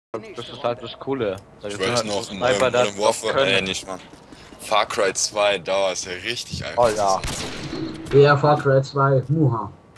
Das ist halt das Coole. Ich weiß noch, in Modern Warfare, nicht mal. Far Cry 2, da ist ja richtig einfach. Oh ja. Ja, Far Cry 2, Muha.